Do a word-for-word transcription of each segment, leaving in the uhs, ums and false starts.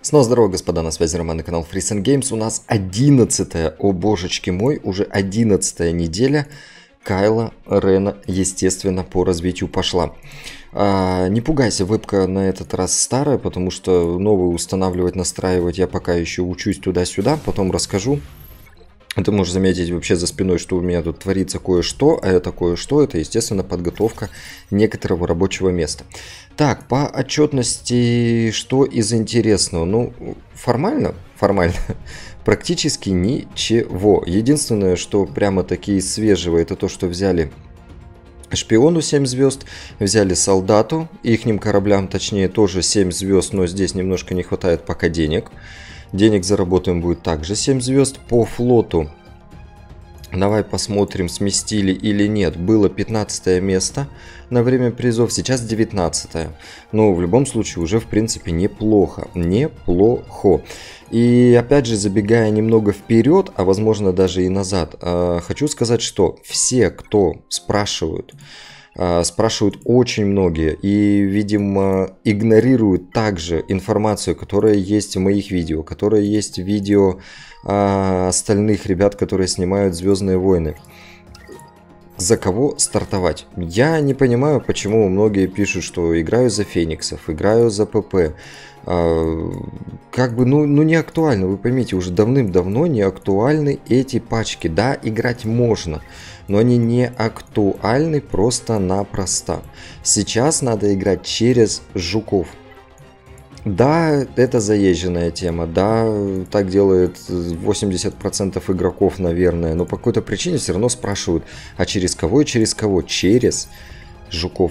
Снова здорово, господа, на связи Роман и канал Freeze and Games. У нас одиннадцатая, о божечки мой, уже одиннадцатая неделя Кайла Рена, естественно, по развитию пошла. А, не пугайся, вебка на этот раз старая, потому что новую устанавливать, настраивать я пока еще учусь туда-сюда, потом расскажу. Ты можешь заметить вообще за спиной, что у меня тут творится кое-что, а это кое-что, это, естественно, подготовка некоторого рабочего места. Так, по отчетности, что из интересного? Ну, формально, формально, практически ничего. Единственное, что прямо таки свежего, это то, что взяли шпиону семь звезд, взяли солдату, ихним кораблям, точнее, тоже семь звезд, но здесь немножко не хватает пока денег. Денег заработаем будет также семь звезд. По флоту, давай посмотрим, сместили или нет. Было пятнадцатое место на время призов, сейчас девятнадцатое. Но в любом случае уже в принципе неплохо. Неплохо. И опять же, забегая немного вперед, а возможно даже и назад, хочу сказать, что все, кто спрашивают... Спрашивают очень многие и, видимо, игнорируют также информацию, которая есть в моих видео, которая есть в видео а, остальных ребят, которые снимают «Звездные войны». За кого стартовать? Я не понимаю, почему многие пишут, что играю за Фениксов, играю за ПП. А, как бы, ну, ну не актуально, вы поймите, уже давным-давно не актуальны эти пачки. Да, играть можно, но они не актуальны просто-напросто. Сейчас надо играть через жуков. Да, это заезженная тема, да, так делает восемьдесят процентов игроков, наверное, но по какой-то причине все равно спрашивают, а через кого и через кого? Через жуков.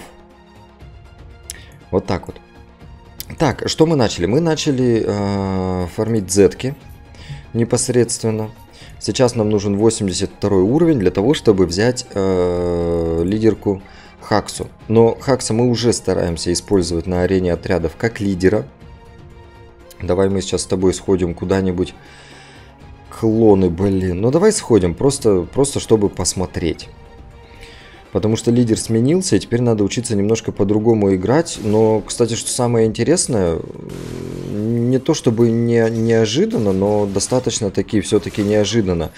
Вот так вот. Так, что мы начали? Мы начали э, фармить зетки непосредственно. Сейчас нам нужен восемьдесят второй уровень для того, чтобы взять э, лидерку Хаксу. Но Хакса мы уже стараемся использовать на арене отрядов как лидера. Давай мы сейчас с тобой сходим куда-нибудь. Клоны, блин. Ну давай сходим, просто, просто чтобы посмотреть. Потому что лидер сменился, и теперь надо учиться немножко по-другому играть. Но, кстати, что самое интересное, не то чтобы не, неожиданно, но достаточно таки все-таки неожиданно.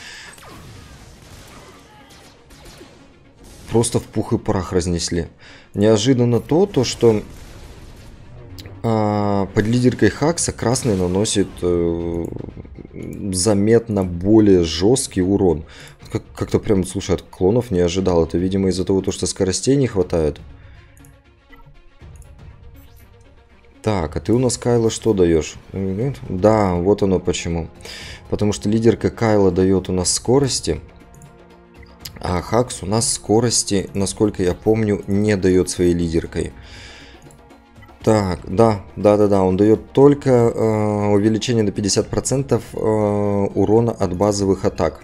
Просто в пух и прах разнесли. Неожиданно то, то что а, под лидеркой Хакса красный наносит э, заметно более жесткий урон. Как-то прям, слушай, от клонов не ожидал. Это, видимо, из-за того, что скоростей не хватает. Так, а ты у нас, Кайла, что даешь? Да, вот оно почему. Потому что лидерка Кайла дает у нас скорости, а Хакс у нас скорости, насколько я помню, не дает своей лидеркой. Так, да, да-да-да, он дает только э, увеличение на пятьдесят процентов э, урона от базовых атак.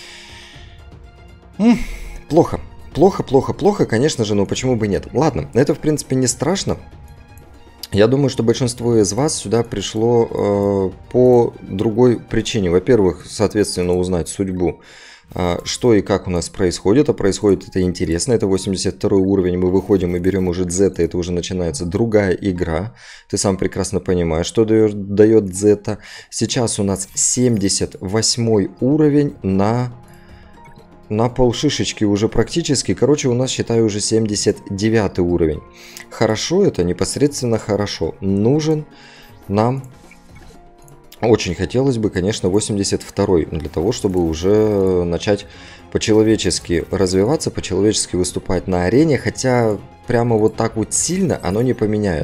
М, плохо, плохо, плохо, плохо, конечно же, но почему бы нет? Ладно, это в принципе не страшно. Я думаю, что большинство из вас сюда пришло э, по другой причине. Во-первых, соответственно, узнать судьбу, э, что и как у нас происходит. А происходит это интересно. Это восемьдесят второй уровень. Мы выходим и берем уже Зета. Это уже начинается другая игра. Ты сам прекрасно понимаешь, что дает, дает Зета. Сейчас у нас семьдесят восьмой уровень на... На полшишечки уже практически. Короче, у нас, считаю, уже семьдесят девятый уровень. Хорошо это, непосредственно хорошо. Нужен нам... Очень хотелось бы, конечно, восемьдесят второй. Для того, чтобы уже начать по-человечески развиваться, по-человечески выступать на арене. Хотя прямо вот так вот сильно оно не поменяет.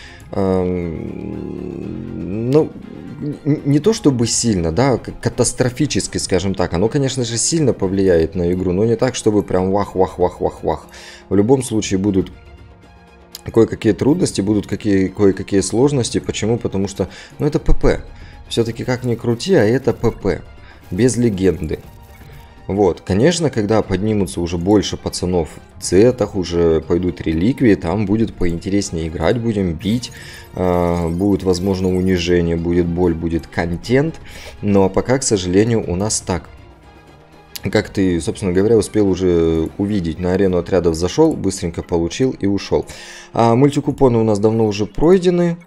Ну... Не то чтобы сильно, да, катастрофически, скажем так. Оно, конечно же, сильно повлияет на игру, но не так, чтобы прям вах-вах-вах-вах-вах. В любом случае будут кое-какие трудности, будут какие, кое-какие сложности. Почему? Потому что, ну, это ПП. Все-таки как ни крути, а это ПП. Без легенды. Вот, конечно, когда поднимутся уже больше пацанов в цветах, уже пойдут реликвии, там будет поинтереснее играть, будем бить, э, будет, возможно, унижение, будет боль, будет контент, но пока, к сожалению, у нас так. Как ты, собственно говоря, успел уже увидеть, на арену отрядов зашел, быстренько получил и ушел. А мультикупоны у нас давно уже пройдены.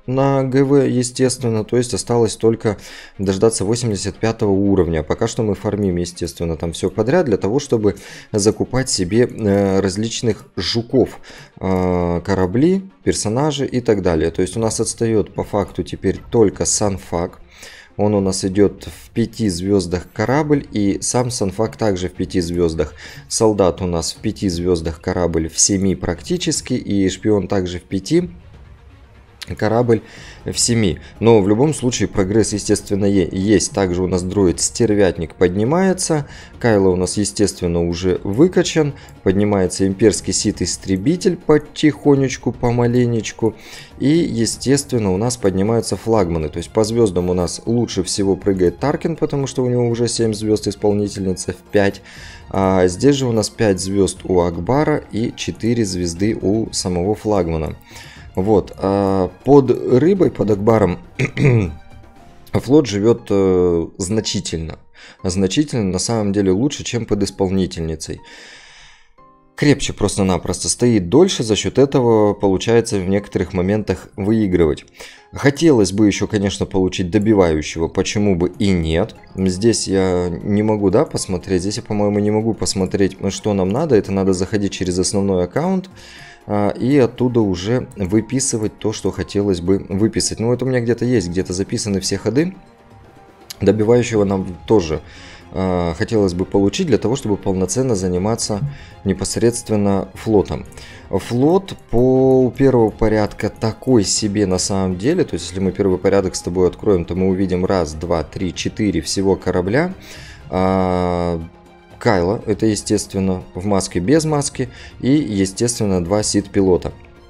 на ГВ, естественно, то есть осталось только дождаться восемьдесят пятого уровня. Пока что мы фармим, естественно, там все подряд для того, чтобы закупать себе различных жуков, корабли, персонажи и так далее. То есть у нас отстает по факту теперь только Санфак. Он у нас идет в пяти звездах корабль, и сам Санфак также в пяти звездах. Солдат у нас в пяти звездах корабль, в семи практически, и шпион также в пяти. Корабль в семи. Но в любом случае прогресс, естественно, есть. Также у нас дроид Стервятник поднимается. Кайло у нас, естественно, уже выкачан. Поднимается имперский сит-истребитель потихонечку, помаленечку. И, естественно, у нас поднимаются флагманы. То есть по звездам у нас лучше всего прыгает Таркин, потому что у него уже семь звезд, исполнительница в пять. А здесь же у нас пять звезд у Акбара и четыре звезды у самого флагмана. Вот, а под рыбой, под Акбаром флот живет э, значительно. Значительно, на самом деле, лучше, чем под исполнительницей. Крепче просто-напросто стоит дольше, за счет этого получается в некоторых моментах выигрывать. Хотелось бы еще, конечно, получить добивающего, почему бы и нет. Здесь я не могу, да, посмотреть, здесь я, по-моему, не могу посмотреть, что нам надо. Это надо заходить через основной аккаунт и оттуда уже выписывать то, что хотелось бы выписать. Ну, это у меня где-то есть, где-то записаны все ходы. Добивающего нам тоже э, хотелось бы получить для того, чтобы полноценно заниматься непосредственно флотом. Флот по первого порядка такой себе на самом деле. То есть, если мы первый порядок с тобой откроем, то мы увидим раз, два, три, четыре всего корабля. Э, Кайло, это, естественно, в маске, без маски, и, естественно, два сид-пилота.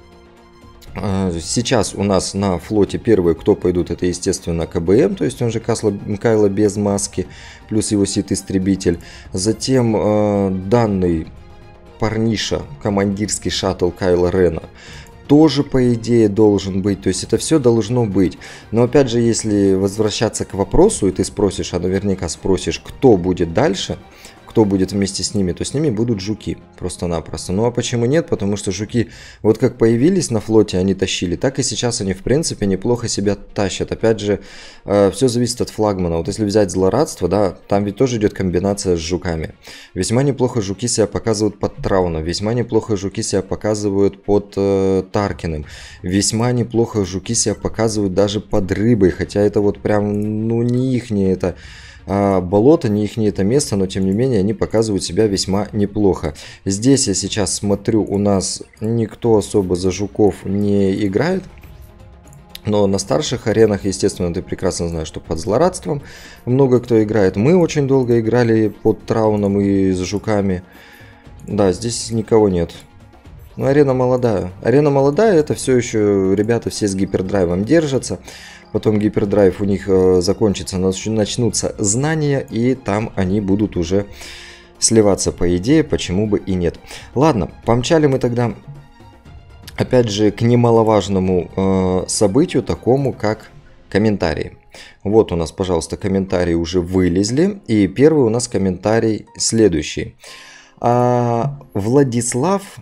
Сейчас у нас на флоте первые, кто пойдут, это, естественно, КБМ, то есть он же Кайло без маски, плюс его сид-истребитель. Затем э, данный парниша, командирский шаттл Кайло Рена, тоже, по идее, должен быть. То есть это все должно быть. Но, опять же, если возвращаться к вопросу, и ты спросишь, а наверняка спросишь, кто будет дальше, кто будет вместе с ними, то с ними будут жуки, просто-напросто. Ну а почему нет? Потому что жуки, вот как появились на флоте, они тащили, так и сейчас они, в принципе, неплохо себя тащат. Опять же, э, все зависит от флагмана. Вот если взять злорадство, да, там ведь тоже идет комбинация с жуками. Весьма неплохо жуки себя показывают под Трауном, весьма неплохо жуки себя показывают под э, Таркиным, весьма неплохо жуки себя показывают даже под Рыбой, хотя это вот прям, ну, не ихнее это... А болото, не их не это место, но тем не менее они показывают себя весьма неплохо. Здесь я сейчас смотрю, у нас никто особо за жуков не играет. Но на старших аренах, естественно, ты прекрасно знаешь, что под злорадством много кто играет. Мы очень долго играли под Трауном и с жуками. Да, здесь никого нет. Но арена молодая. Арена молодая, это все еще ребята все с гипердрайвом держатся. Потом гипердрайв у них э, закончится, начнутся знания, и там они будут уже сливаться, по идее, почему бы и нет. Ладно, помчали мы тогда, опять же, к немаловажному э, событию, такому как комментарии. Вот у нас, пожалуйста, комментарии уже вылезли, и первый у нас комментарий следующий. А, Владислав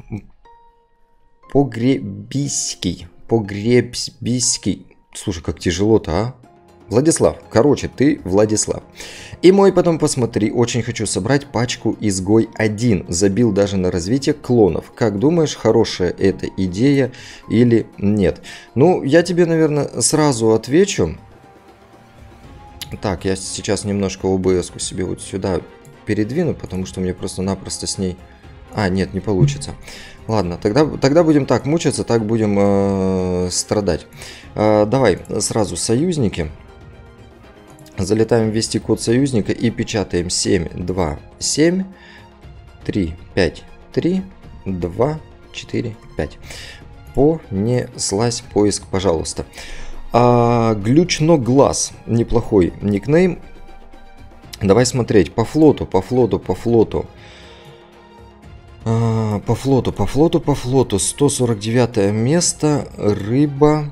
Погребиский, Погребиский. Слушай, как тяжело-то, а? Владислав. Короче, ты Владислав. И мой потом посмотри. Очень хочу собрать пачку изгой один. Забил даже на развитие клонов. Как думаешь, хорошая эта идея или нет? Ну, я тебе, наверное, сразу отвечу. Так, я сейчас немножко о бэ эс-ку себе вот сюда передвину, потому что мне просто-напросто с ней... А, нет, не получится. Ладно, тогда, тогда будем так мучиться, так будем э, страдать. Э, давай сразу союзники. Залетаем ввести код союзника и печатаем семь, два, семь, три, пять, три, два, четыре, пять. Понеслась поиск, пожалуйста. А, Глючно глаз. Неплохой никнейм. Давай смотреть по флоту, по флоту, по флоту. А, по флоту, по флоту, по флоту. сто сорок девятое место. Рыба.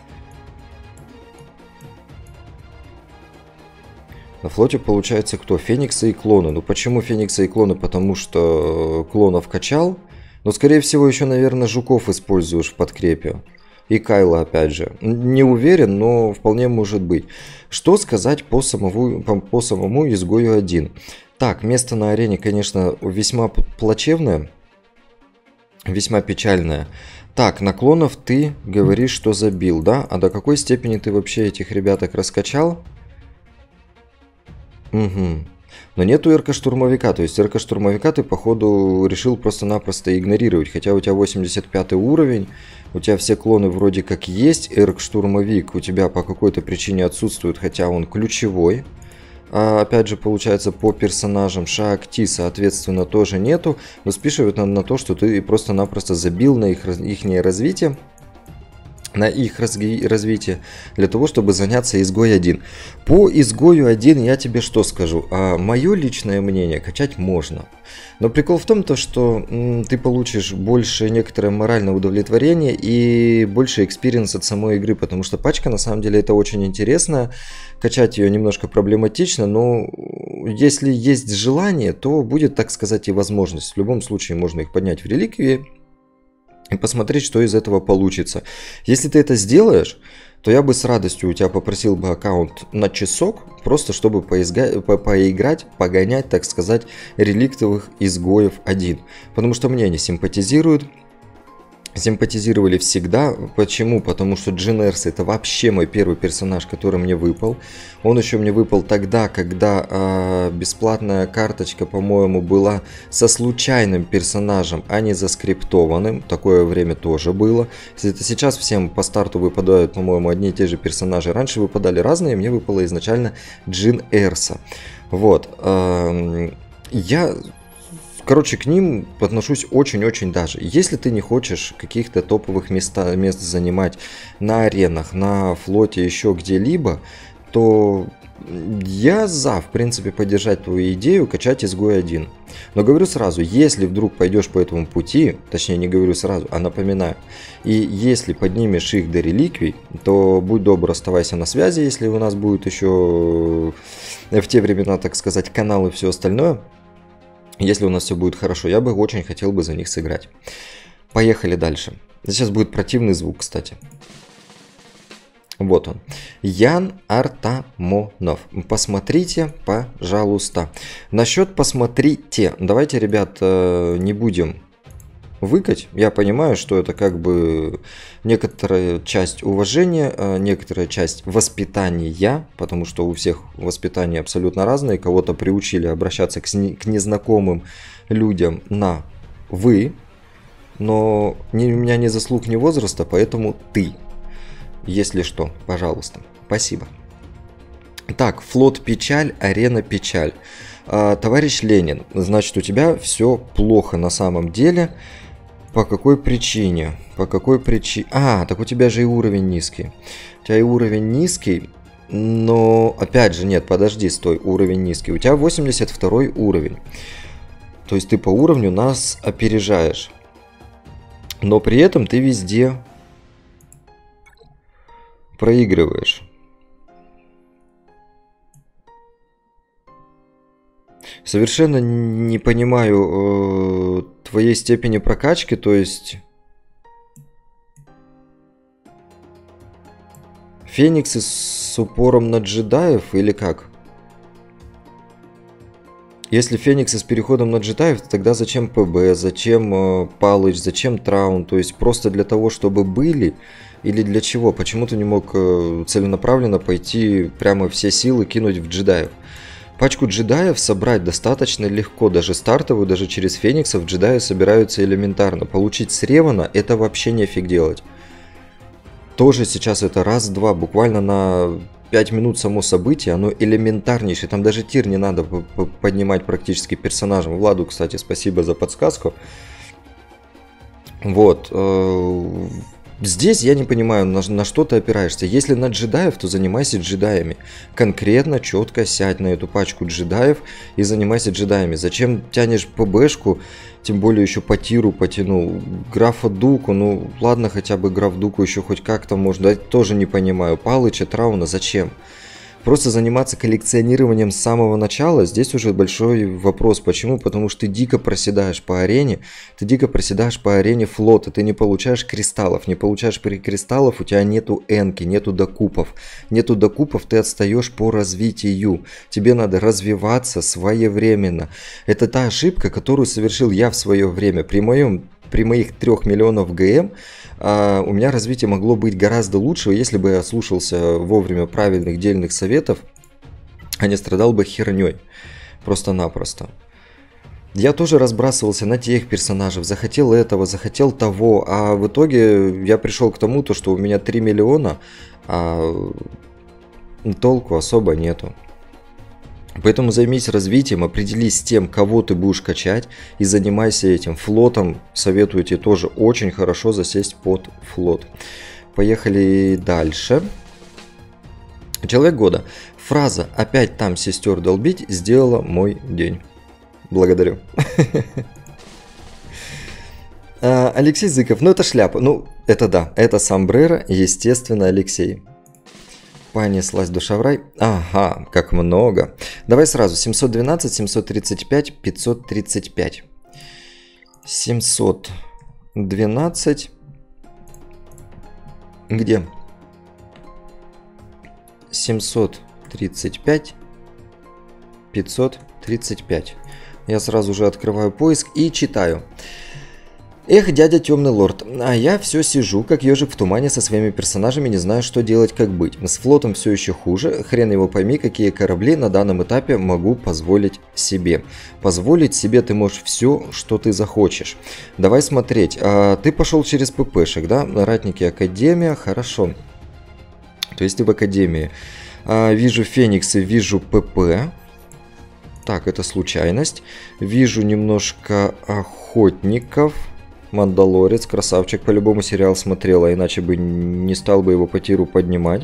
На флоте получается кто? Фениксы и клоны. Ну почему Фениксы и клоны? Потому что клонов качал. Но скорее всего еще, наверное, жуков используешь в подкрепе. и Кайла, опять же. Не уверен, но вполне может быть. Что сказать по самому, по, по самому изгою один? Так, место на арене, конечно, весьма плачевное, весьма печальное. Так, наклонов ты говоришь, что забил, да? А до какой степени ты вообще этих ребяток раскачал? Угу. Но нету РК-штурмовика, то есть РК-штурмовика ты, походу, решил просто-напросто игнорировать. Хотя у тебя восемьдесят пятый уровень, у тебя все клоны вроде как есть, РК-штурмовик у тебя по какой-то причине отсутствует, хотя он ключевой. А, опять же, получается, по персонажам Шаакти, соответственно, тоже нету. Но списывают на, на то, что ты просто-напросто забил на их, их развитие. на их развитие, для того, чтобы заняться изгой один. По изгою один я тебе что скажу? А, мое личное мнение, качать можно. Но прикол в том, то, что м, ты получишь больше некоторое моральное удовлетворение и больше экспириенс от самой игры, потому что пачка на самом деле это очень интересно. Качать ее немножко проблематично, но если есть желание, то будет, так сказать, и возможность. В любом случае можно их поднять в реликвии и посмотреть, что из этого получится. Если ты это сделаешь, то я бы с радостью у тебя попросил бы аккаунт на часок, просто чтобы поизга... по поиграть, погонять, так сказать, реликтовых изгоев один. Потому что мне они симпатизируют. Симпатизировали всегда. Почему? Потому что Джин Эрс это вообще мой первый персонаж, который мне выпал. Он еще мне выпал тогда, когда э, бесплатная карточка, по-моему, была со случайным персонажем, а не заскриптованным. Такое время тоже было. Это сейчас всем по старту выпадают, по-моему, одни и те же персонажи. Раньше выпадали разные, мне выпало изначально Джин Эрса. Вот. Э, я... Короче, к ним отношусь очень-очень даже. Если ты не хочешь каких-то топовых места, мест занимать на аренах, на флоте, еще где-либо, то я за, в принципе, поддержать твою идею качать изгой один. Но говорю сразу, если вдруг пойдешь по этому пути, точнее не говорю сразу, а напоминаю, и если поднимешь их до реликвий, то будь добр, оставайся на связи, если у нас будет еще в те времена, так сказать, канал и все остальное. Если у нас все будет хорошо, я бы очень хотел бы за них сыграть. Поехали дальше. Сейчас будет противный звук, кстати. Вот он. Ян Артамонов. Посмотрите, пожалуйста. Насчет посмотрите. Давайте, ребят, не будем выкать. Я понимаю, что это как бы некоторая часть уважения, некоторая часть воспитания, потому что у всех воспитание абсолютно разное. Кого-то приучили обращаться к, к незнакомым людям на «вы», но ни, у меня не заслуг, ни возраста, поэтому «ты». Если что, пожалуйста. Спасибо. Так, флот печаль, арена печаль. А, товарищ Ленин, значит, у тебя все плохо на самом деле. По какой причине? По какой причине? А, так у тебя же и уровень низкий. У тебя и уровень низкий, но опять же, нет, подожди, стой, уровень низкий. У тебя восемьдесят второй уровень. То есть ты по уровню нас опережаешь. Но при этом ты везде проигрываешь. Совершенно не понимаю э, твоей степени прокачки, то есть фениксы с упором на джедаев или как? Если фениксы с переходом на джедаев, тогда зачем ПБ, зачем э, Палыч, зачем Траун? То есть просто для того, чтобы были или для чего? Почему ты не мог э, целенаправленно пойти прямо все силы кинуть в джедаев? Пачку джедаев собрать достаточно легко, даже стартовую, даже через фениксов джедаи собираются элементарно. Получить с Ревана это вообще нефиг делать. Тоже сейчас это раз-два, буквально на пять минут само событие, оно элементарнейшее. Там даже тир не надо поднимать практически персонажем. Владу, кстати, спасибо за подсказку. Вот. Здесь я не понимаю, на, на что ты опираешься. Если на джедаев, то занимайся джедаями. Конкретно, четко сядь на эту пачку джедаев и занимайся джедаями. Зачем тянешь ПБшку, тем более еще по тиру потянул. Графа Дуку, ну ладно, хотя бы граф Дуку еще хоть как-то можно. Да, тоже не понимаю. Палыча, Трауна, зачем? Просто заниматься коллекционированием с самого начала, здесь уже большой вопрос. Почему? Потому что ты дико проседаешь по арене, ты дико проседаешь по арене флота, ты не получаешь кристаллов, не получаешь кристаллов, у тебя нету энки, нету докупов. Нету докупов, ты отстаешь по развитию. Тебе надо развиваться своевременно. Это та ошибка, которую совершил я в свое время. При моем При моих трех миллионов ГМ а, у меня развитие могло быть гораздо лучше, если бы я слушался вовремя правильных дельных советов, а не страдал бы херней. Просто-напросто. Я тоже разбрасывался на тех персонажей, захотел этого, захотел того, а в итоге я пришел к тому, то, что у меня три миллиона, а толку особо нету. Поэтому займись развитием, определись с тем, кого ты будешь качать, и занимайся этим. Флотом советую тебе тоже очень хорошо засесть под флот. Поехали дальше. Человек года. Фраза «опять там сестер долбить» сделала мой день. Благодарю. Алексей Зыков. Ну это шляпа. Ну это да, это сомбреро, естественно, Алексей. Понеслась душа в рай. Ага, как много. Давай сразу. семьсот двенадцать, семьсот тридцать пять, пятьсот тридцать пять. семьсот двенадцать. Где? семьсот тридцать пять, пятьсот тридцать пять. Я сразу же открываю поиск и читаю. Эх, дядя Темный Лорд, а я все сижу, как ежик в тумане со своими персонажами, не знаю, что делать, как быть. С флотом все еще хуже, хрен его пойми, какие корабли на данном этапе могу позволить себе. Позволить себе ты можешь все, что ты захочешь. Давай смотреть, а, ты пошел через ППшек, да? Ратники Академия, хорошо. То есть ты в Академии. А, вижу Фениксы, вижу ПП. Так, это случайность. Вижу немножко Охотников. Мандалорец, красавчик, по-любому сериал смотрел, а иначе бы не стал бы его по тиру поднимать.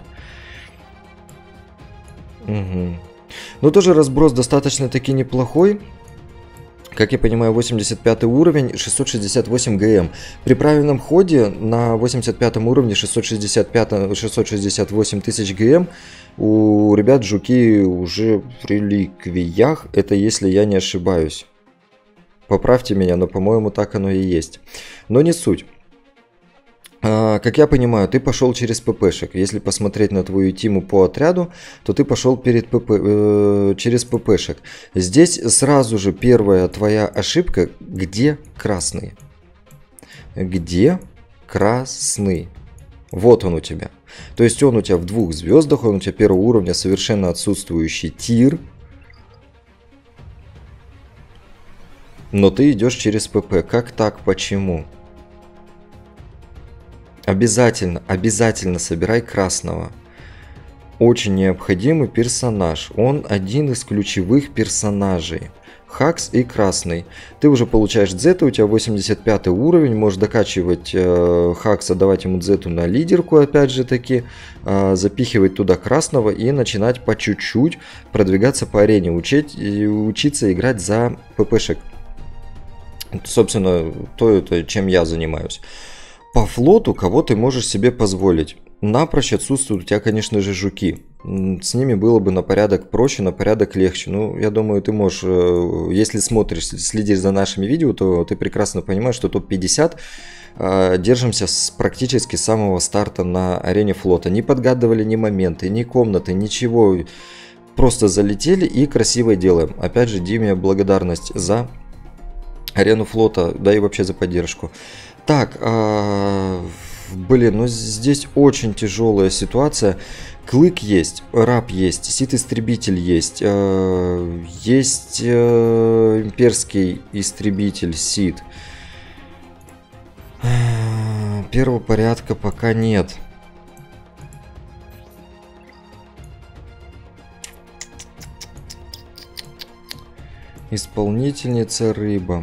Угу. Но тоже разброс достаточно-таки неплохой. Как я понимаю, восемьдесят пятый уровень, шестьсот шестьдесят восемь ГМ. При правильном ходе на восемьдесят пятом уровне шестьсот шестьдесят пять, шестьсот шестьдесят восемь тысяч ГМ у ребят жуки уже в реликвиях. Это если я не ошибаюсь. Поправьте меня, но, по-моему, так оно и есть. Но не суть. А, как я понимаю, ты пошел через ППшек. Если посмотреть на твою тиму по отряду, то ты пошел перед ПП, э, через ППшек. Здесь сразу же первая твоя ошибка. Где красный? Где красный? Вот он у тебя. То есть он у тебя в двух звездах, он у тебя первого уровня, совершенно отсутствующий тир. Но ты идешь через ПП. Как так? Почему? Обязательно, обязательно собирай красного. Очень необходимый персонаж. Он один из ключевых персонажей. Хакс и красный. Ты уже получаешь дзета, у тебя восемьдесят пятый уровень. Можешь докачивать э, Хакса, давать ему дзету на лидерку, опять же таки. Э, запихивать туда красного и начинать по чуть-чуть продвигаться по арене. Учить, учиться играть за ППшек. Собственно, то, это, чем я занимаюсь. По флоту, кого ты можешь себе позволить? Напрочь отсутствуют у тебя, конечно же, жуки. С ними было бы на порядок проще, на порядок легче. Ну, я думаю, ты можешь, если смотришь, следишь за нашими видео, то ты прекрасно понимаешь, что топ пятьдесят держимся с практически самого старта на арене флота. Не подгадывали ни моменты, ни комнаты, ничего. Просто залетели и красиво делаем. Опять же, Диме благодарность за арену флота, да и вообще за поддержку. Так, а, блин, ну здесь очень тяжелая ситуация. Клык есть, раб есть, сит-истребитель есть, э, есть э, имперский истребитель сит. Первого порядка пока нет. Исполнительница рыба.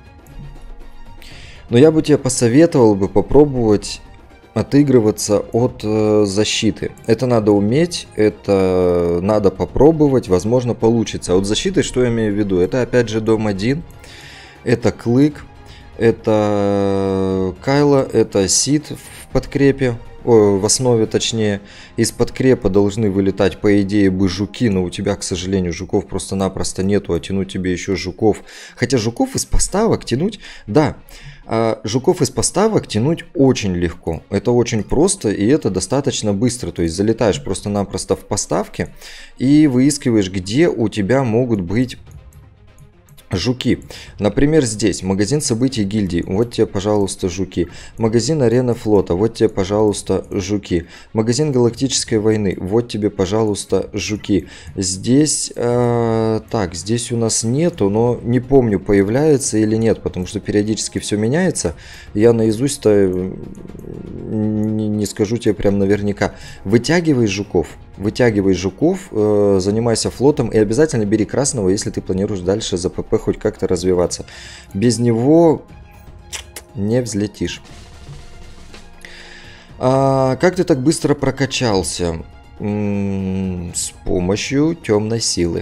Но я бы тебе посоветовал бы попробовать отыгрываться от э, защиты. Это надо уметь, это надо попробовать, возможно получится. А от защиты, что я имею в виду? Это опять же дом один, это клык, это Кайла, это Сид, подкрепе, о, в основе точнее. Из подкрепа должны вылетать, по идее, бы жуки, но у тебя, к сожалению, жуков просто-напросто нету, а тянуть тебе еще жуков. Хотя жуков из поставок тянуть, да, а жуков из поставок тянуть очень легко. Это очень просто и это достаточно быстро. То есть залетаешь просто-напросто в поставки и выискиваешь, где у тебя могут быть жуки. Например, здесь магазин событий гильдии. Вот тебе, пожалуйста, жуки. Магазин арена флота. Вот тебе, пожалуйста, жуки. Магазин галактической войны. Вот тебе, пожалуйста, жуки. Здесь, э, так, здесь у нас нету, но не помню, появляется или нет, потому что периодически все меняется. Я наизусть-то не, не скажу тебе прям наверняка. Вытягивай жуков. Вытягивай жуков, э, занимайся флотом и обязательно бери красного, если ты планируешь дальше за ПП хоть как-то развиваться. Без него не взлетишь. А как ты так быстро прокачался? М-м, с помощью темной силы.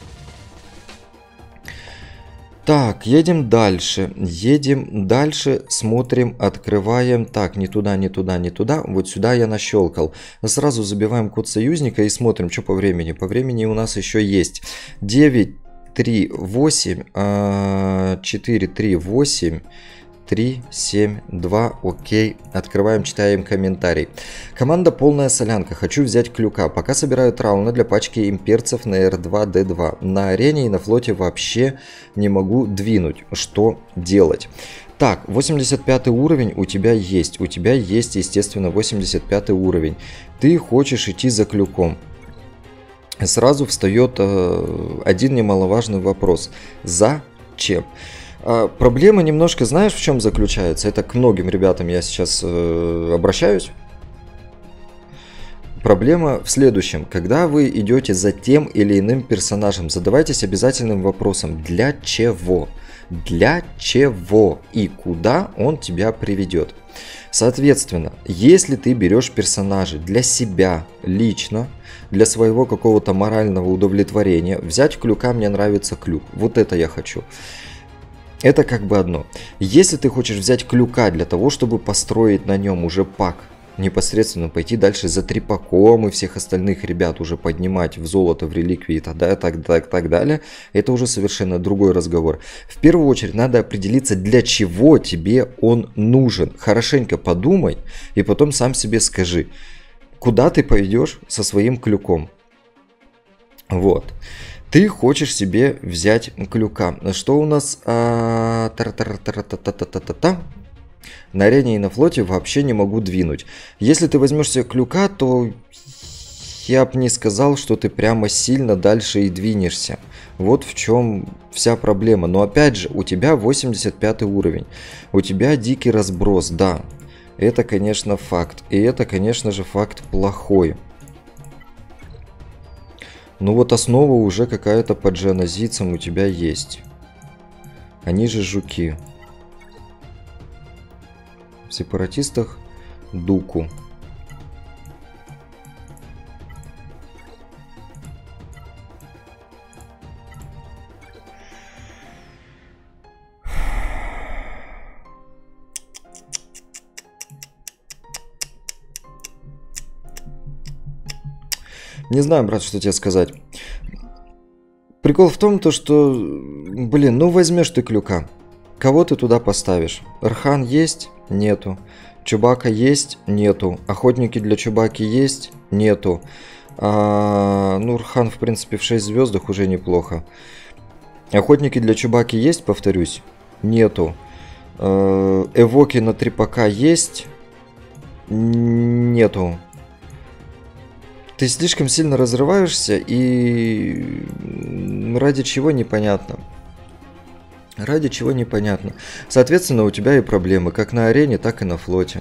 Так, едем дальше. Едем дальше, смотрим, открываем. Так, не туда, не туда, не туда. Вот сюда я нащелкал. Сразу забиваем код союзника и смотрим, что по времени. По времени у нас еще есть девять, три, восемь, четыре, три, восемь, три, семь, два, окей. Открываем, читаем комментарий. Команда полная солянка. Хочу взять клюка. Пока собираю трауны для пачки имперцев на эр два дэ два. На арене и на флоте вообще не могу двинуть. Что делать? Так, восемьдесят пятый уровень у тебя есть. У тебя есть, естественно, восемьдесят пятый уровень. Ты хочешь идти за клюком. Сразу встает э, один немаловажный вопрос. Зачем? А, проблема немножко, знаешь, в чем заключается? Это к многим ребятам я сейчас э, обращаюсь. Проблема в следующем. Когда вы идете за тем или иным персонажем, задавайтесь обязательным вопросом. Для чего? Для чего и куда он тебя приведет? Соответственно, если ты берешь персонажей для себя лично, для своего какого-то морального удовлетворения, взять клюка, мне нравится клюк. Вот это я хочу. Это как бы одно. Если ты хочешь взять клюка для того, чтобы построить на нем уже пак, непосредственно пойти дальше за трипаком и всех остальных ребят уже поднимать в золото, в реликвии и так, так, так, так далее, это уже совершенно другой разговор. В первую очередь надо определиться, для чего тебе он нужен. Хорошенько подумай и потом сам себе скажи, куда ты пойдешь со своим клюком. Вот. Ты хочешь себе взять клюка. Что у нас? А... На арене и на флоте вообще не могу двинуть. Если ты возьмешь себе клюка, то я бы не сказал, что ты прямо сильно дальше и двинешься. Вот в чем вся проблема. Но опять же, у тебя восемьдесят пятый уровень. У тебя дикий разброс, да. Это, конечно, факт. И это, конечно же, факт плохой. Ну вот основа уже какая-то по дженозицам у тебя есть. Они же жуки. В сепаратистах дуку. Не знаю, брат, что тебе сказать. Прикол в том, то, что, блин, ну возьмешь ты клюка. Кого ты туда поставишь? Рхан есть? Нету. Чубака есть? Нету. Охотники для Чубаки есть? Нету. А, ну, Рхан, в принципе, в шесть звездах уже неплохо. Охотники для Чубаки есть, повторюсь? Нету. Эвоки на трипака есть? Нету. Ты слишком сильно разрываешься, и ради чего непонятно. Ради чего непонятно. Соответственно, у тебя и проблемы, как на арене, так и на флоте.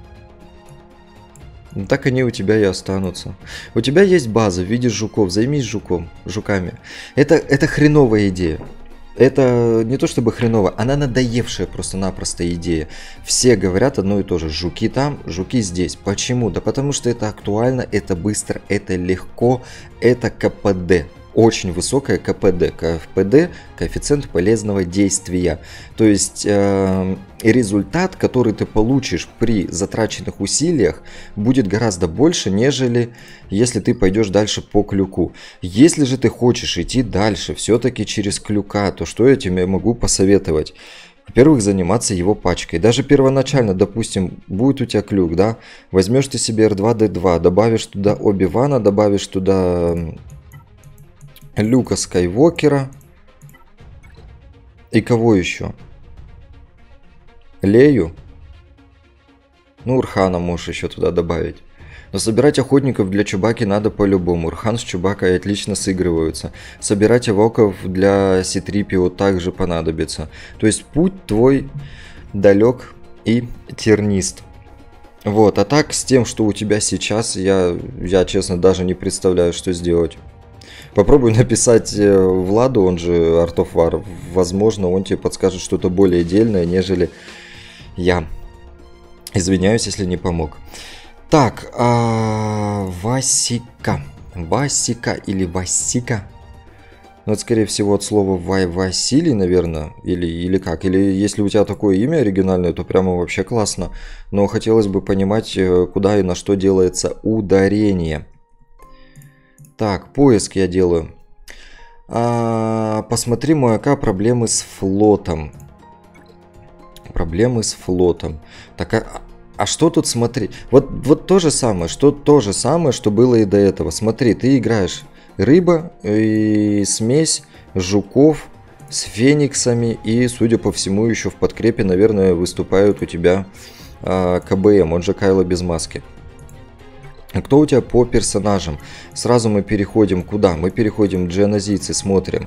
Так они у тебя и останутся. У тебя есть база в виде жуков, займись жуком, жуками. Это, это хреновая идея. Это не то чтобы хреново, она надоевшая просто-напросто идея. Все говорят одно и то же. Жуки там, жуки здесь. Почему? Да потому что это актуально, это быстро, это легко, это ка пэ дэ. Очень высокое ка пэ дэ. ка эф пэ дэ – коэффициент полезного действия. То есть, э, И результат, который ты получишь при затраченных усилиях, будет гораздо больше, нежели если ты пойдешь дальше по клюку. Если же ты хочешь идти дальше, все-таки через клюка, то что я тебе могу посоветовать? Во-первых, заниматься его пачкой. Даже первоначально, допустим, будет у тебя клюк, да? Возьмешь ты себе эр два дэ два, добавишь туда Оби-Вана, добавишь туда Люка Скайуокера. И кого еще? Лею. Ну, Урхана можешь еще туда добавить. Но собирать охотников для Чубаки надо по-любому. Урхан с Чубакой отлично сыгрываются. Собирать эвоков для си три пи о также понадобится. То есть путь твой далек и тернист. Вот, а так с тем, что у тебя сейчас, я, я честно даже не представляю, что сделать. Попробуй написать Владу, он же Art of War. Возможно, он тебе подскажет что-то более дельное, нежели я. Извиняюсь, если не помог. Так, а... Васика. Васика или Васика? Ну, это, скорее всего, от слова Вай Василий, наверное. Или, или как? Или если у тебя такое имя оригинальное, то прямо вообще классно. Но хотелось бы понимать, куда и на что делается ударение. Так, поиск я делаю. А, посмотри, мой АК, проблемы с флотом. Проблемы с флотом. Так, а, а что тут смотри? Вот, вот то же самое, что то же самое, что было и до этого. Смотри, ты играешь рыба и смесь жуков с фениксами. И, судя по всему, еще в подкрепе, наверное, выступают у тебя а, ка бэ эм, он же Кайло без маски. А кто у тебя по персонажам? Сразу мы переходим куда? Мы переходим к джианозийцы, смотрим.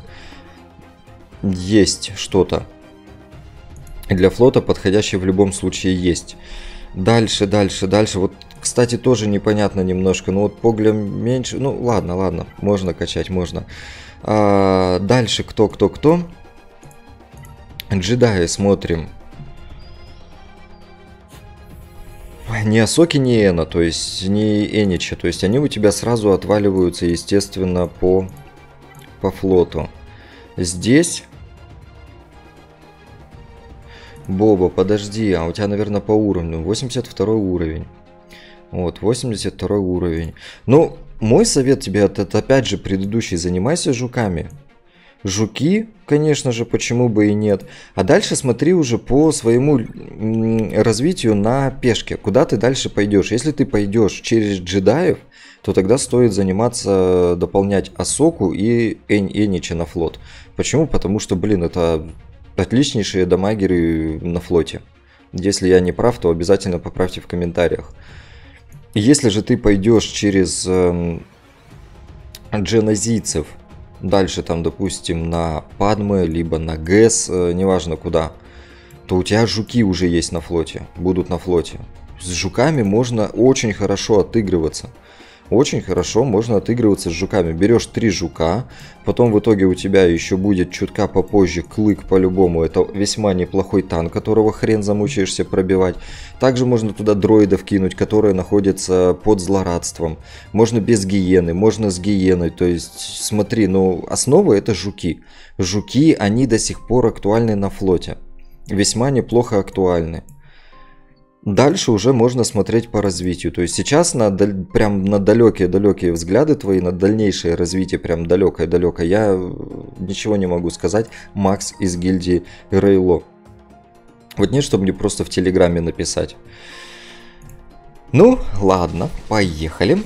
Есть что-то. Для флота подходящее в любом случае есть. Дальше, дальше, дальше. Вот, кстати, тоже непонятно немножко. Ну вот поглем меньше. Ну ладно, ладно. Можно качать, можно. А, дальше кто, кто, кто? Джедаи смотрим. Ни Асоки, ни Эна, то есть ни Энича. То есть они у тебя сразу отваливаются, естественно, по, по флоту. Здесь... Боба, подожди, а у тебя, наверное, по уровню. восемьдесят второй уровень. Вот, восемьдесят второй уровень. Ну, мой совет тебе, это, это опять же предыдущий, занимайся жуками. Жуки, конечно же, почему бы и нет. А дальше смотри уже по своему развитию на пешке. Куда ты дальше пойдешь? Если ты пойдешь через джедаев, то тогда стоит заниматься, дополнять Асоку и Эн Энича на флот. Почему? Потому что, блин, это... отличнейшие дамагеры на флоте. Если я не прав, то обязательно поправьте в комментариях. Если же ты пойдешь через э, дженозийцев, дальше там, допустим, на Падме, либо на Гэс, э, неважно куда, то у тебя жуки уже есть на флоте, будут на флоте. С жуками можно очень хорошо отыгрываться. Очень хорошо можно отыгрываться с жуками. Берешь три жука, потом в итоге у тебя еще будет чутка попозже клык по-любому. Это весьма неплохой танк, которого хрен замучаешься пробивать. Также можно туда дроидов кинуть, которые находятся под злорадством. Можно без гиены, можно с гиеной. То есть, смотри, ну основа это жуки. Жуки, они до сих пор актуальны на флоте. Весьма неплохо актуальны. Дальше уже можно смотреть по развитию. То есть сейчас на, прям на далекие-далекие взгляды твои, на дальнейшее развитие, прям далекое-далекое, я ничего не могу сказать. Макс из гильдии Рейло. Вот нет, чтобы мне просто в Телеграме написать. Ну, ладно, поехали.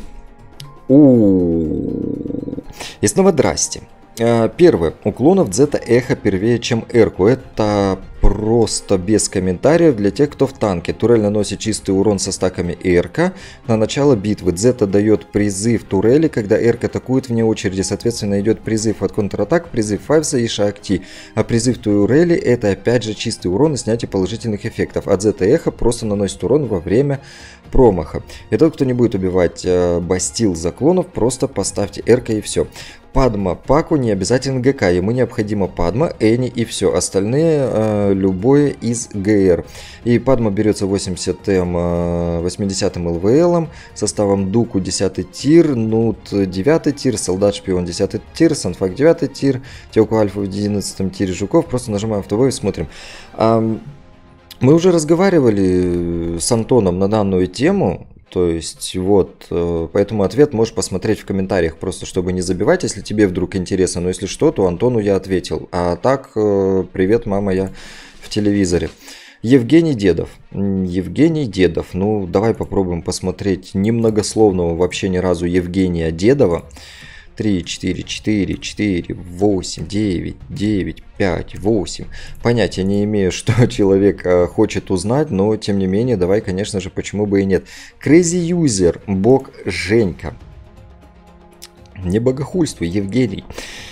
У-у-у. И снова здрасте. Первое. Уклонов Дзета Эхо первее, чем Эрку. Это просто без комментариев для тех, кто в танке. Турель наносит чистый урон со стаками Эрка на начало битвы. Дзета дает призыв турели, когда Эрк атакует вне очереди. Соответственно, идет призыв от контратак, призыв Файвса и Шаакти. А призыв турели это опять же чистый урон и снятие положительных эффектов. А Дзета Эхо просто наносит урон во время промаха. И тот, кто не будет убивать э, бастил заклонов, просто поставьте Эрка и все. Падма Паку не обязательно ГК, ему необходимо Падма, Эни и все. Остальные э, любое из ГР. И Падма берется восемьдесятым, э, восьмидесятым ЛВЛом, составом Дуку десятый тир, Нут девятый тир, Солдат Шпион десятый тир, Санфак девятый тир, Теоку Альфа в одиннадцатом тире жуков. Просто нажимаем автобой и смотрим. А, Мы уже разговаривали с Антоном на данную тему. То есть, вот, поэтому ответ можешь посмотреть в комментариях, просто чтобы не забивать, если тебе вдруг интересно. Но если что, то Антону я ответил. А так, привет, мама, я в телевизоре. Евгений Дедов. Евгений Дедов. Ну, давай попробуем посмотреть немногословного вообще ни разу Евгения Дедова. три, четыре, четыре, четыре, восемь, девять, девять, пять, восемь. Понятия не имею, что человек хочет узнать, но тем не менее, давай, конечно же, почему бы и нет. Crazy User, бог Женька. Не богохульствуй, Евгений.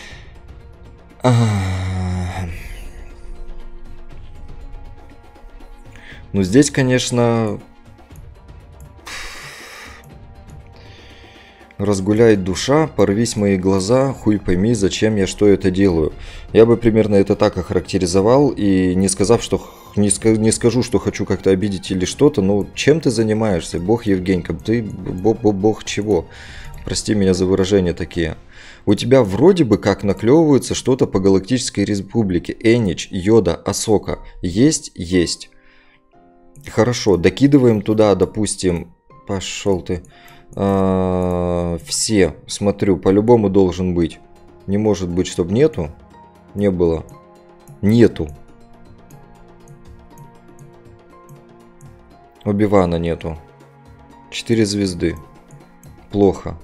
Ну, здесь, конечно... Разгуляет душа, порвись мои глаза, хуй пойми, зачем я что это делаю. Я бы примерно это так охарактеризовал, и не сказав, что не, ска, не скажу, что хочу как-то обидеть или что-то, но чем ты занимаешься, бог Евгенька, ты бог, бог, бог чего? Прости меня за выражения такие. У тебя вроде бы как наклевывается что-то по Галактической Республике. Энич, Йода, Асока. Есть? Есть. Хорошо, докидываем туда, допустим, пошел ты... Все, смотрю, по-любому должен быть. Не может быть, чтобы нету. Не было. Нету. Оби-Вана нету. Четыре звезды. Плохо.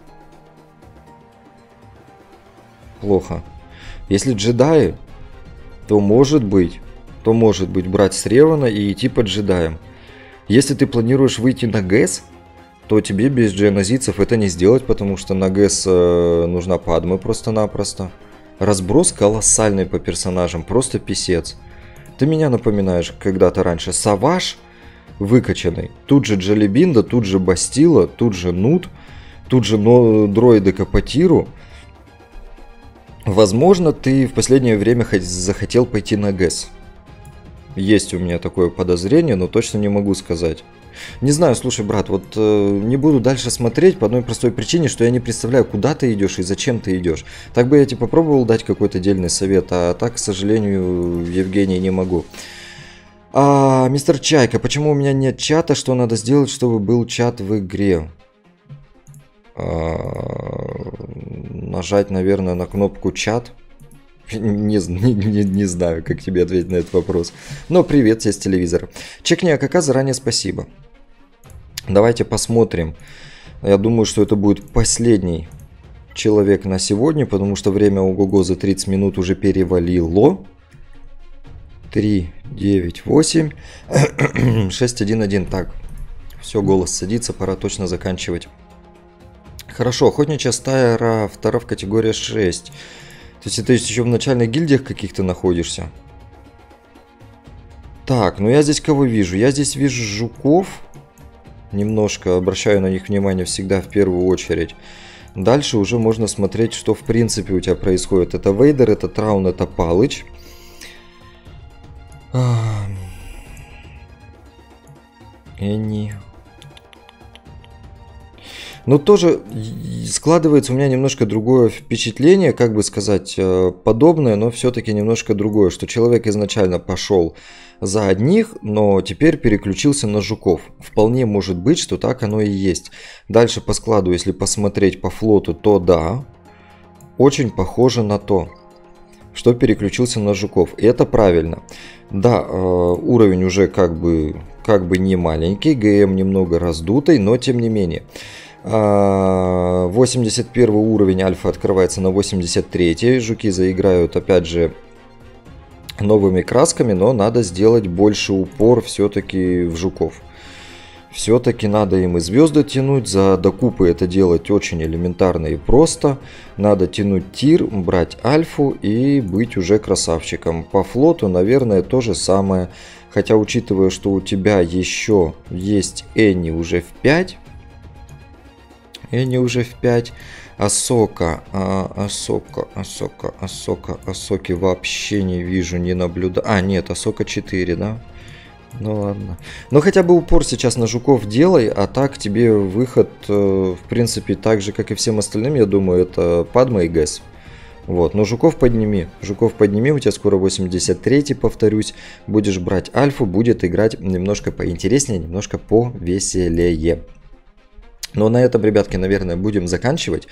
Плохо. Если джедаи, то может быть, то может быть брать с Ревана и идти по джедаям. Если ты планируешь выйти на ГЭС, то тебе без дженозийцев это не сделать, потому что на ГЭС э, нужна Падма просто-напросто. Разброс колоссальный по персонажам, просто писец. Ты меня напоминаешь когда-то раньше. Саваш выкачанный. Тут же Джалибинда, тут же Бастила, тут же Нут, тут же но... дроиды Капотиру. Возможно, ты в последнее время захотел пойти на ГЭС. Есть у меня такое подозрение, но точно не могу сказать. Не знаю, слушай, брат, вот э, не буду дальше смотреть по одной простой причине, что я не представляю, куда ты идешь и зачем ты идешь. Так бы я тебе попробовал дать какой-то дельный совет, а так, к сожалению, Евгений, не могу. А, мистер Чайка, почему у меня нет чата? Что надо сделать, чтобы был чат в игре? А, нажать, наверное, на кнопку чат. Не, не, не, не знаю, как тебе ответить на этот вопрос. Но привет тебе с телевизора. Чекни АКК, заранее спасибо. Давайте посмотрим. Я думаю, что это будет последний человек на сегодня, потому что время ого-го за тридцать минут уже перевалило. три, девять, восемь, шесть, один, один. Так, все, голос садится, пора точно заканчивать. Хорошо, охотничья стая Рафторов, категория шесть. То есть ты еще в начальных гильдиях каких-то находишься? Так, ну я здесь кого вижу? Я здесь вижу жуков. Немножко обращаю на них внимание всегда в первую очередь. Дальше уже можно смотреть, что в принципе у тебя происходит. Это Вейдер, это Траун, это Палыч. Энни. Но тоже складывается у меня немножко другое впечатление, как бы сказать, подобное, но все-таки немножко другое, что человек изначально пошел за одних, но теперь переключился на жуков. Вполне может быть, что так оно и есть. Дальше по складу, если посмотреть по флоту, то да, очень похоже на то, что переключился на жуков. И это правильно. Да, уровень уже как бы, как бы не маленький, ГМ немного раздутый, но тем не менее. восемьдесят первый уровень альфа открывается на восемьдесят третий. Жуки заиграют опять же новыми красками, но надо сделать больше упор все-таки в жуков. Все-таки надо им и звезды тянуть, за докупы это делать очень элементарно и просто. Надо тянуть тир, брать альфу и быть уже красавчиком. По флоту, наверное, то же самое. Хотя, учитывая, что у тебя еще есть Энни уже в пять. Энни уже в пять. Асока, а, Асока, Асока, Асока, Асоки вообще не вижу, не наблюдаю. А, нет, Асока четыре, да? Ну ладно. Но хотя бы упор сейчас на жуков делай, а так тебе выход, в принципе, так же, как и всем остальным, я думаю, это Падма и ГЭС. Вот, но жуков подними, жуков подними, у тебя скоро восемьдесят третий, повторюсь, будешь брать альфу, будет играть немножко поинтереснее, немножко повеселее. Но на этом, ребятки, наверное, будем заканчивать.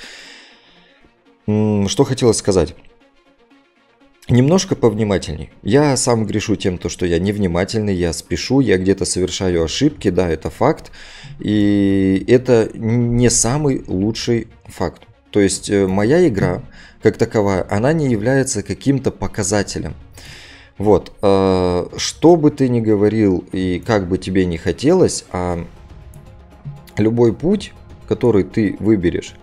Что хотелось сказать. Немножко повнимательней. Я сам грешу тем, то, что я невнимательный, я спешу, я где-то совершаю ошибки, да, это факт. И это не самый лучший факт. То есть моя игра, как таковая, она не является каким-то показателем. Вот, что бы ты ни говорил и как бы тебе ни хотелось, а любой путь, который ты выберешь,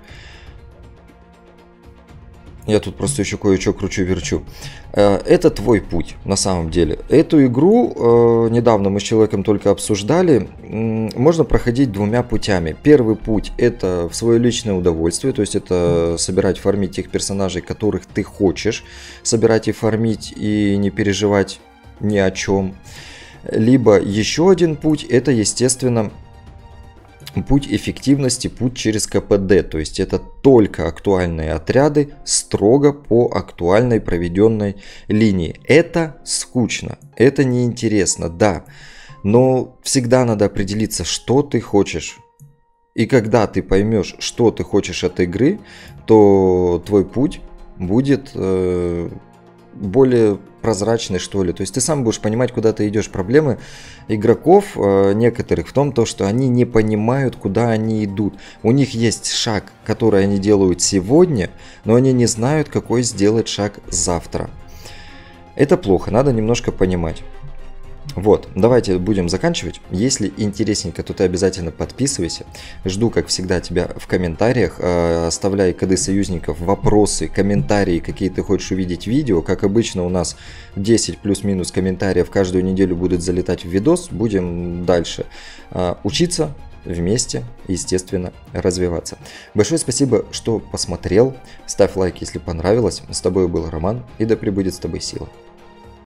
я тут просто еще кое-что кручу-верчу. Это твой путь, на самом деле. Эту игру, недавно мы с человеком только обсуждали, можно проходить двумя путями. Первый путь — это в свое личное удовольствие, то есть это собирать, фармить тех персонажей, которых ты хочешь, собирать и фармить, и не переживать ни о чем. Либо еще один путь — это, естественно, путь эффективности, путь через ка пэ дэ, то есть это только актуальные отряды, строго по актуальной проведенной линии. Это скучно, это неинтересно, да, но всегда надо определиться, что ты хочешь. И когда ты поймешь, что ты хочешь от игры, то твой путь будет э, более прозрачный, что ли. То есть ты сам будешь понимать, куда ты идешь. Проблемы игроков э, некоторых в том, то, что они не понимают, куда они идут. У них есть шаг, который они делают сегодня, но они не знают, какой сделать шаг завтра. Это плохо, надо немножко понимать. Вот, давайте будем заканчивать. Если интересненько, то ты обязательно подписывайся. Жду, как всегда, тебя в комментариях. Оставляй коды союзников, вопросы, комментарии, какие ты хочешь увидеть видео. Как обычно, у нас десять плюс-минус комментариев каждую неделю будут залетать в видос. Будем дальше учиться вместе, естественно, развиваться. Большое спасибо, что посмотрел. Ставь лайк, если понравилось. С тобой был Роман, и да пребудет с тобой сила.